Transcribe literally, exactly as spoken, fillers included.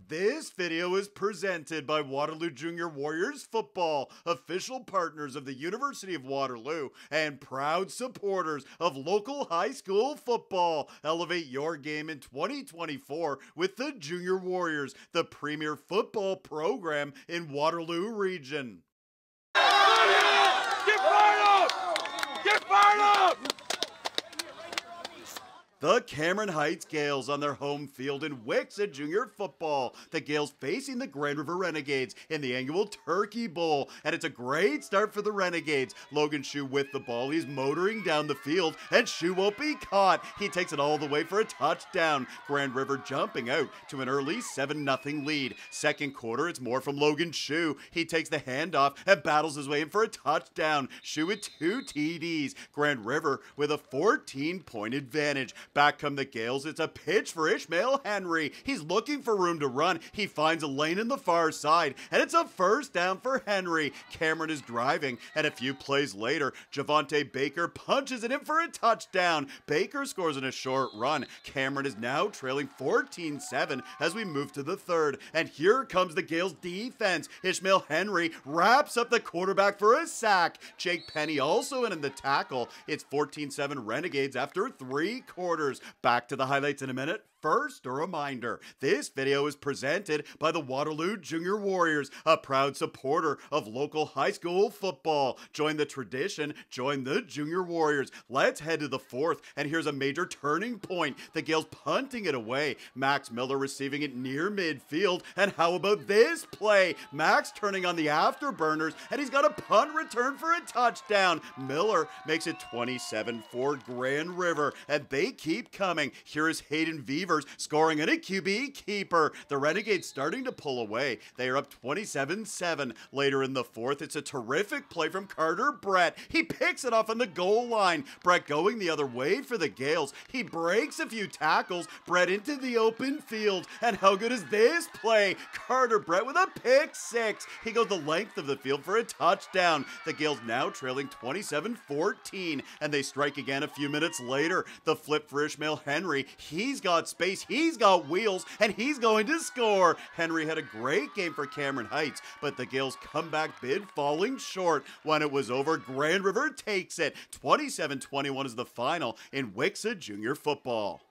This video is presented by Waterloo Junior Warriors Football, official partners of the University of Waterloo, and proud supporters of local high school football. Elevate your game in twenty twenty-four with the Junior Warriors, the premier football program in Waterloo Region. Get fired up! Get fired up! The Cameron Heights Gaels on their home field in W C S S A A Junior Football. The Gaels facing the Grand River Renegades in the annual Turkey Bowl. And it's a great start for the Renegades. Logan Shue with the ball. He's motoring down the field and Shue won't be caught. He takes it all the way for a touchdown. Grand River jumping out to an early seven nothing lead. Second quarter, it's more from Logan Shue. He takes the handoff and battles his way in for a touchdown. Shue with two T Ds. Grand River with a fourteen point advantage. Back come the Gaels. It's a pitch for Ishmael Henry. He's looking for room to run. He finds a lane in the far side, and it's a first down for Henry. Cameron is driving, and a few plays later, Javante Baker punches it in for a touchdown. Baker scores in a short run. Cameron is now trailing fourteen seven as we move to the third, and here comes the Gaels defense. Ishmael Henry wraps up the quarterback for a sack. Jake Penny also in, in the tackle. It's fourteen seven Renegades after three quarters. Back to the highlights in a minute. First, a reminder, this video is presented by the Waterloo Junior Warriors, a proud supporter of local high school football. Join the tradition, join the Junior Warriors. Let's head to the fourth, and here's a major turning point. The Gaels punting it away. Max Miller receiving it near midfield, and how about this play? Max turning on the afterburners, and he's got a punt return for a touchdown. Miller makes it twenty-seven for Grand River, and they keep coming. Here is Hayden Weaver scoring and a Q B keeper. The Renegades starting to pull away. They are up twenty-seven seven. Later in the fourth, it's a terrific play from Carter Brett. He picks it off on the goal line. Brett going the other way for the Gaels. He breaks a few tackles. Brett into the open field. And how good is this play? Carter Brett with a pick six. He goes the length of the field for a touchdown. The Gaels now trailing twenty-seven fourteen. And they strike again a few minutes later. The flip for Ishmael Henry. He's got space. He's got wheels, and he's going to score. Henry had a great game for Cameron Heights, but the Gaels' comeback bid falling short. When it was over, Grand River takes it. twenty-seven twenty-one is the final in W C S S A A Junior Football.